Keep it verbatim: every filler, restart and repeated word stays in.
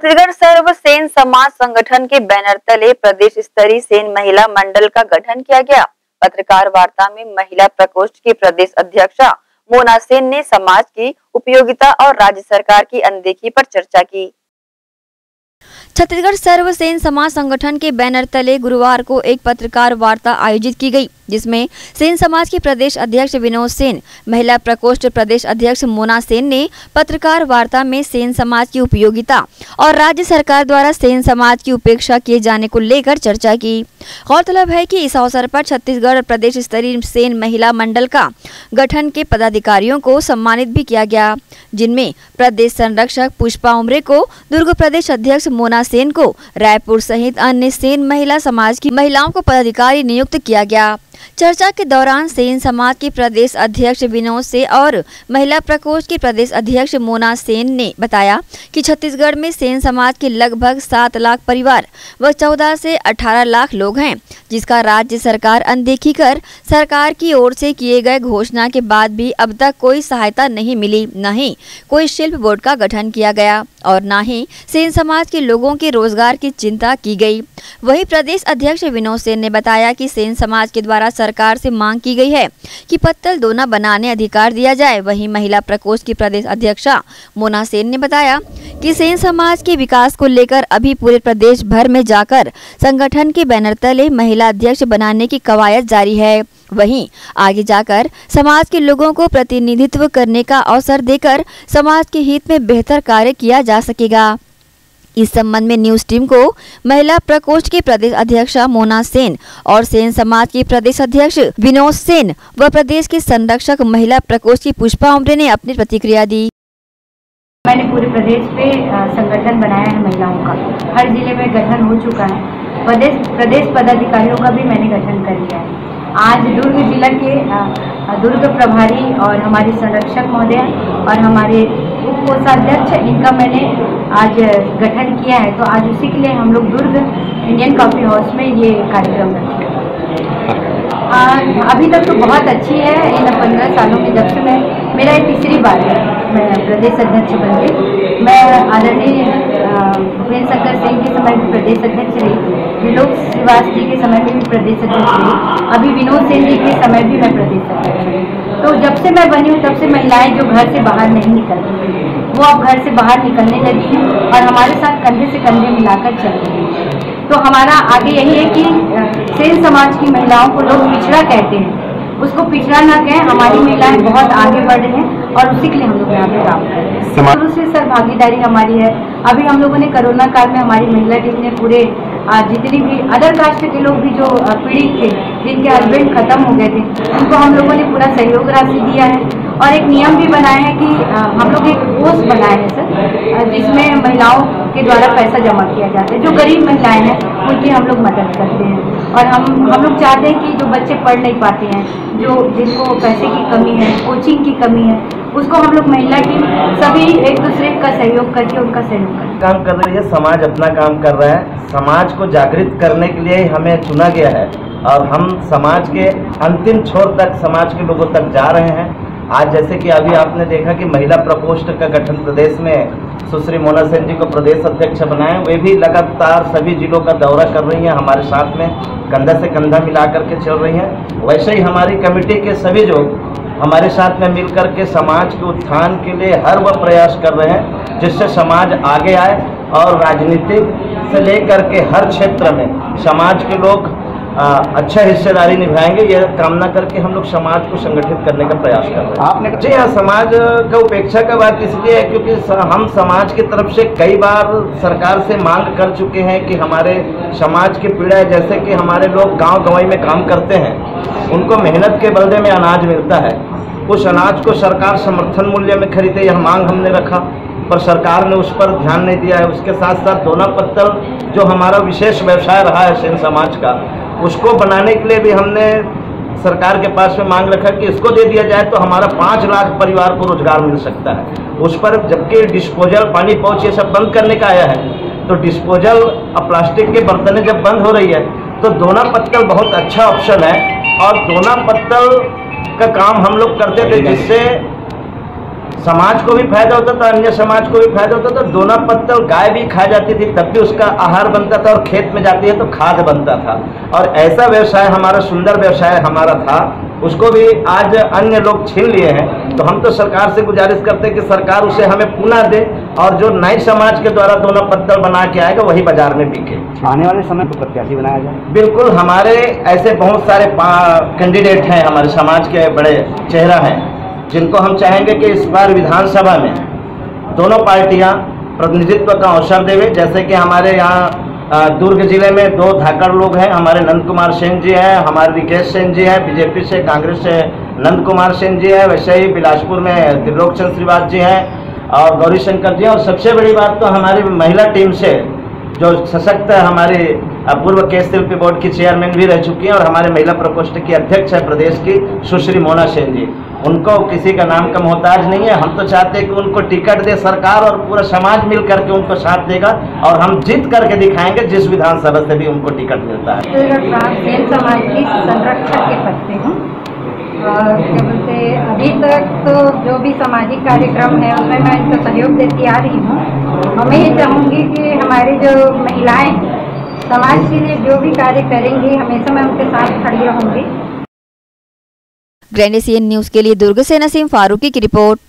छत्तीसगढ़ सर्व सेन समाज संगठन के बैनर तले प्रदेश स्तरीय सेन महिला मंडल का गठन किया गया। पत्रकार वार्ता में महिला प्रकोष्ठ की प्रदेश अध्यक्षा मोना सेन ने समाज की उपयोगिता और राज्य सरकार की अनदेखी पर चर्चा की। छत्तीसगढ़ सर्व सेन समाज संगठन के बैनर तले गुरुवार को एक पत्रकार वार्ता आयोजित की गई, जिसमें सेन समाज के प्रदेश अध्यक्ष विनोद सेन, महिला प्रकोष्ठ प्रदेश अध्यक्ष मोना सेन ने पत्रकार वार्ता में सेन समाज की उपयोगिता और राज्य सरकार द्वारा सेन समाज की उपेक्षा किए जाने को लेकर चर्चा की। गौरतलब है कि इस अवसर पर छत्तीसगढ़ प्रदेश स्तरीय सेन महिला मंडल का गठन के पदाधिकारियों को सम्मानित भी किया गया, जिनमें प्रदेश संरक्षक पुष्पा उमरे को, दुर्ग प्रदेश अध्यक्ष मोना सेन को, रायपुर सहित अन्य सेन महिला समाज की महिलाओं को पदाधिकारी नियुक्त किया गया। चर्चा के दौरान सेन समाज के प्रदेश अध्यक्ष विनोद से और महिला प्रकोष्ठ के प्रदेश अध्यक्ष मोना सेन ने बताया कि छत्तीसगढ़ में सेन समाज के लगभग सात लाख परिवार व चौदह से अठारह लाख लोग हैं, जिसका राज्य सरकार अनदेखी कर सरकार की ओर से किए गए घोषणा के बाद भी अब तक कोई सहायता नहीं मिली, न ही कोई शिल्प बोर्ड का गठन किया गया और न ही सेन समाज के लोगों के रोजगार की चिंता की गई। वहीं प्रदेश अध्यक्ष विनोद सेन ने बताया कि सेन समाज के द्वारा सरकार से मांग की गई है कि पत्तल दोना बनाने अधिकार दिया जाए। वहीं महिला प्रकोष्ठ की प्रदेश अध्यक्षा मोना सेन ने बताया कि सेन समाज के विकास को लेकर अभी पूरे प्रदेश भर में जाकर संगठन के बैनर तले महिला अध्यक्ष बनाने की कवायद जारी है। वहीं आगे जाकर समाज के लोगों को प्रतिनिधित्व करने का अवसर देकर समाज के हित में बेहतर कार्य किया जा सकेगा। इस संबंध में न्यूज टीम को महिला प्रकोष्ठ के प्रदेश अध्यक्षा मोना सेन और सेन समाज के प्रदेश अध्यक्ष विनोद सेन व प्रदेश के संरक्षक महिला प्रकोष्ठ की पुष्पा उमरे ने अपनी प्रतिक्रिया दी। मैंने पूरे प्रदेश पे संगठन बनाया है महिलाओं का, हर जिले में गठन हो चुका है। प्रदेश प्रदेश पदाधिकारियों का भी मैंने गठन कर लिया है। आज दुर्ग जिला के दुर्ग प्रभारी और हमारे संरक्षक महोदय और हमारे उप कोषाध्यक्ष, इनका मैंने आज गठन किया है। तो आज उसी के लिए हम लोग दुर्ग इंडियन कॉफी हाउस में ये कार्यक्रम रखे। अभी तक तो बहुत अच्छी है। इन पंद्रह सालों में जब से मैं मेरा ये तीसरी बार है मैं प्रदेश अध्यक्ष बन गई। मैं आदरणीय भूपेंद्र शंकर सिंह के समय भी प्रदेश अध्यक्ष रही, विलोक श्रीवास जी के समय में भी प्रदेश अध्यक्ष रही, अभी विनोद सेन जी के समय भी मैं प्रदेश अध्यक्ष रही। तो जब से मैं बनी हूँ तब से महिलाएं जो घर से बाहर नहीं निकलती थी, वो अब घर से बाहर निकलने लगी हैं और हमारे साथ कंधे से कंधे मिलाकर चल रही हैं। तो हमारा आगे यही है कि सेन समाज की महिलाओं को लोग पिछड़ा कहते हैं, उसको पिछड़ा ना कहें। हमारी महिलाएं बहुत आगे बढ़ रही हैं और उसी के लिए हम लोग यहाँ पे काम कर रहे हैं। शुरू से सर भागीदारी हमारी है। अभी हम लोगों ने कोरोना काल में हमारी महिला टीम ने पूरे जितनी भी अदर कास्ट के लोग भी जो पीड़ित थे, जिनके हस्बैंड खत्म हो गए थे, उनको हम लोगों ने पूरा सहयोग राशि दिया है और एक नियम भी बनाया है कि हम लोग एक कोष बनाए हैं सर, जिसमें महिलाओं के द्वारा पैसा जमा किया जाता है। जो गरीब महिलाएं हैं उनकी हम लोग मदद करते हैं और हम हम लोग चाहते हैं कि जो बच्चे पढ़ नहीं पाते हैं, जो जिनको पैसे की कमी है, कोचिंग की कमी है, उसको हम लोग महिला टीम सभी एक दूसरे का सहयोग करके उनका सहयोग करें। काम कर रही है, समाज अपना काम कर रहा है। समाज को जागृत करने के लिए हमें चुना गया है और हम समाज के अंतिम छोर तक समाज के लोगों तक जा रहे हैं। आज जैसे कि अभी आपने देखा कि महिला प्रकोष्ठ का गठन प्रदेश में सुश्री मोना सेन जी को प्रदेश अध्यक्ष बनाए, वे भी लगातार सभी जिलों का दौरा कर रही हैं, हमारे साथ में कंधा से कंधा मिला करके चल रही हैं। वैसे ही हमारी कमेटी के सभी लोग हमारे साथ में मिलकर के समाज के उत्थान के लिए हर वह प्रयास कर रहे हैं जिससे समाज आगे आए और राजनीतिक से लेकर के हर क्षेत्र में समाज के लोग आ, अच्छा हिस्सेदारी निभाएंगे। यह कामना करके हम लोग समाज को संगठित करने का प्रयास कर रहे हैं। आपने जी हाँ, समाज का उपेक्षा का बात इसलिए है क्योंकि हम समाज की तरफ से कई बार सरकार से मांग कर चुके हैं कि हमारे समाज की पीड़ा है, जैसे कि हमारे लोग गांव गंवाई में काम करते हैं, उनको मेहनत के बदले में अनाज मिलता है, उस अनाज को सरकार समर्थन मूल्य में खरीदे, यह मांग हमने रखा पर सरकार ने उस पर ध्यान नहीं दिया है। उसके साथ साथ दोना पत्तल जो हमारा विशेष व्यवसाय रहा है सेन समाज का, उसको बनाने के लिए भी हमने सरकार के पास में मांग रखा कि इसको दे दिया जाए तो हमारा पाँच लाख परिवार को रोजगार मिल सकता है उस पर। जबकि डिस्पोजल पानी पाउच ये सब बंद करने का आया है, तो डिस्पोजल अब प्लास्टिक के बर्तनें जब बंद हो रही है तो दोना पत्तल बहुत अच्छा ऑप्शन है और दोना पत्तल का काम हम लोग करते थे, जिससे समाज को भी फायदा होता था, अन्य समाज को भी फायदा होता था। दोना पत्तल गाय भी खा जाती थी तब भी उसका आहार बनता था, और खेत में जाती है तो खाद बनता था। और ऐसा व्यवसाय हमारा, सुंदर व्यवसाय हमारा था, उसको भी आज अन्य लोग छीन लिए हैं। तो हम तो सरकार से गुजारिश करते हैं कि सरकार उसे हमें पुनः दे, और जो नए समाज के द्वारा दोना पत्तल बना के आएगा वही बाजार में बिके। आने वाले समय को प्रत्याशी बनाया जाए। बिल्कुल, हमारे ऐसे बहुत सारे कैंडिडेट हैं, हमारे समाज के बड़े चेहरा हैं, जिनको हम चाहेंगे कि इस बार विधानसभा में दोनों पार्टियां प्रतिनिधित्व का अवसर देवे। जैसे कि हमारे यहाँ दुर्ग जिले में दो धाकड़ लोग हैं, हमारे नंद कुमार सेन जी हैं, हमारे रिकेश सेन जी हैं, बीजेपी से, कांग्रेस से नंद कुमार सेन जी हैं। वैसे ही बिलासपुर में त्रिलोक चंद्र श्रीवास जी हैं और गौरी शंकर जी हैं। और सबसे बड़ी बात तो हमारी महिला टीम से जो सशक्त हमारी पूर्व केस शिल्पी बोर्ड की चेयरमैन भी रह चुकी हैं और हमारे महिला प्रकोष्ठ की अध्यक्ष है प्रदेश की सुश्री मोना सेन जी। उनको किसी का नाम का मोहताज नहीं है। हम तो चाहते हैं कि उनको टिकट दे सरकार, और पूरा समाज मिल करके उनको साथ देगा, और हम जीत करके दिखाएंगे जिस विधानसभा से भी उनको टिकट मिलता है। सेन समाज की संरक्षक के पद पे हूँ, और क्या बोलते अभी तक तो जो भी सामाजिक कार्यक्रम है उसमें मैं इनको सहयोग देती आ रही हूँ। और मैं ये चाहूँगी कि हमारी जो महिलाएं समाज के लिए जो भी कार्य करेंगी हमेशा मैं उनके साथ खड़ी रहूँगी। ग्रैंड एशियन न्यूज के लिए दुर्ग से नसीम फारूकी की रिपोर्ट।